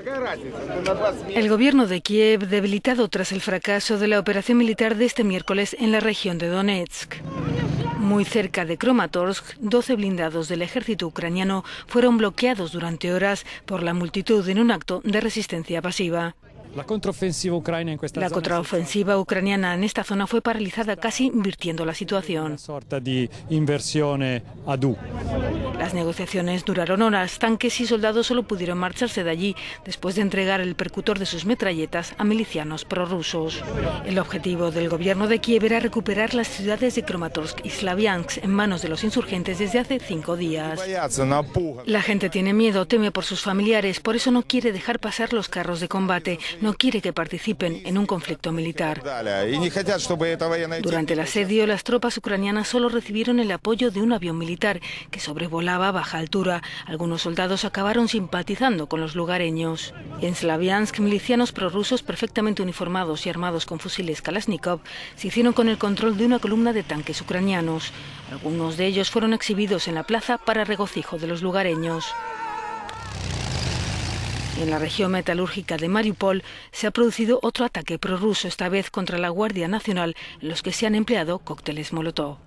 El gobierno de Kiev, debilitado tras el fracaso de la operación militar de este miércoles en la región de Donetsk. Muy cerca de Kramatorsk, 12 blindados del ejército ucraniano fueron bloqueados durante horas por la multitud en un acto de resistencia pasiva. La contraofensiva ucraniana en esta zona fue paralizada, casi invirtiendo la situación. Las negociaciones duraron horas. Tanques y soldados solo pudieron marcharse de allí después de entregar el percutor de sus metralletas a milicianos prorrusos. El objetivo del gobierno de Kiev era recuperar las ciudades de Kramatorsk y Slaviansk en manos de los insurgentes desde hace 5 días. La gente tiene miedo, teme por sus familiares, por eso no quiere dejar pasar los carros de combate. No quiere que participen en un conflicto militar. Durante el asedio, las tropas ucranianas solo recibieron el apoyo de un avión militar que sobrevolaba a baja altura. Algunos soldados acabaron simpatizando con los lugareños. En Slaviansk, milicianos prorrusos perfectamente uniformados y armados con fusiles Kalashnikov se hicieron con el control de una columna de tanques ucranianos. Algunos de ellos fueron exhibidos en la plaza para regocijo de los lugareños. En la región metalúrgica de Mariupol se ha producido otro ataque prorruso, esta vez contra la Guardia Nacional, en los que se han empleado cócteles Molotov.